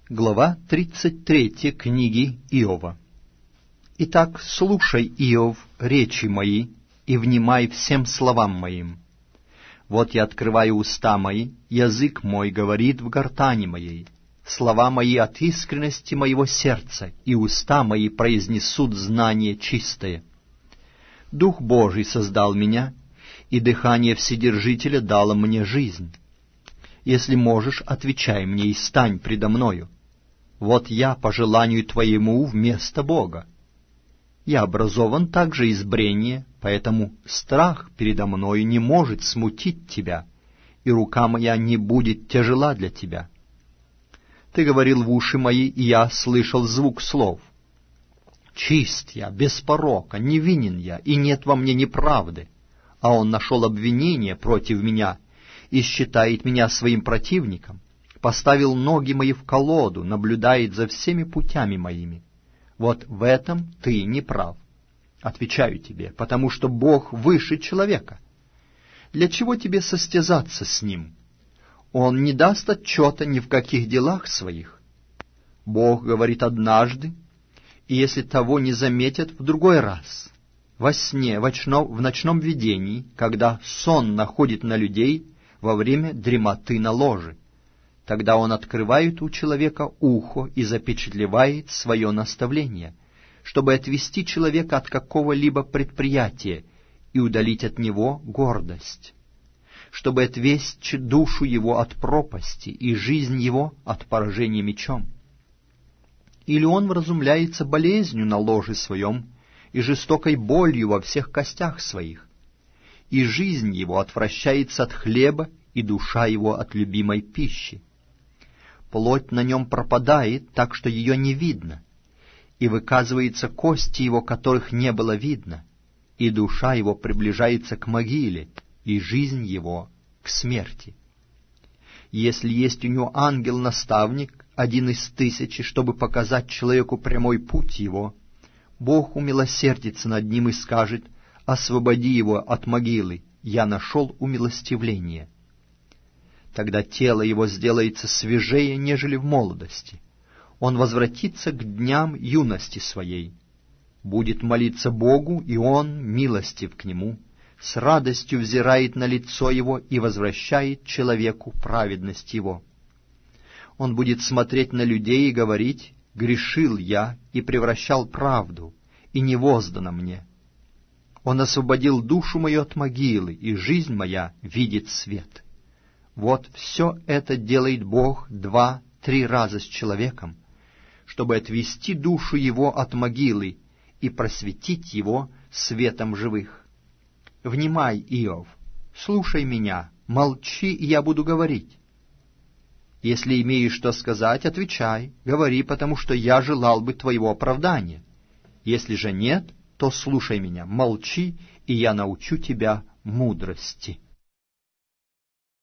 Глава 33 книги Иова. Итак, слушай, Иов, речи мои, и внимай всем словам моим. Вот я открываю уста мои, язык мой говорит в гортани моей. Слова мои от искренности моего сердца, и уста мои произнесут знание чистое. Дух Божий создал меня, и дыхание Вседержителя дало мне жизнь. Если можешь, отвечай мне и стань предо мною. Вот я по желанию Твоему вместо Бога. Я образован также из брения, поэтому страх передо мною не может смутить Тебя, и рука моя не будет тяжела для Тебя. Ты говорил в уши мои, и я слышал звук слов. Чист я, без порока, невинен я, и нет во мне неправды. А он нашел обвинение против меня и считает меня своим противником. Поставил ноги мои в колоду, наблюдает за всеми путями моими. Вот в этом ты не прав. Отвечаю тебе, потому что Бог выше человека. Для чего тебе состязаться с Ним? Он не даст отчета ни в каких делах своих. Бог говорит однажды, и если того не заметят, в другой раз. Во сне, в ночном видении, когда сон находит на людей во время дремоты на ложе. Тогда он открывает у человека ухо и запечатлевает свое наставление, чтобы отвести человека от какого-либо предприятия и удалить от него гордость, чтобы отвести душу его от пропасти и жизнь его от поражения мечом. Или он вразумляется болезнью на ложе своем и жестокой болью во всех костях своих, и жизнь его отвращается от хлеба, и душа его от любимой пищи. Плоть на нем пропадает, так что ее не видно, и выказываются кости его, которых не было видно, и душа его приближается к могиле, и жизнь его к смерти. Если есть у него ангел-наставник, 1 из 1000, чтобы показать человеку прямой путь его, Бог умилосердится над ним и скажет: «Освободи его от могилы, я нашел умилостивление». Тогда тело его сделается свежее, нежели в молодости. Он возвратится к дням юности своей. Будет молиться Богу, и он милостив к нему, с радостью взирает на лицо его и возвращает человеку праведность его. Он будет смотреть на людей и говорить: «Грешил я и превращал правду, и не воздано мне. Он освободил душу мою от могилы, и жизнь моя видит свет». Вот все это делает Бог 2-3 раза с человеком, чтобы отвести душу его от могилы и просветить его светом живых. Внимай, Иов, слушай меня, молчи, и я буду говорить. Если имеешь что сказать, отвечай, говори, потому что я желал бы твоего оправдания. Если же нет, то слушай меня, молчи, и я научу тебя мудрости.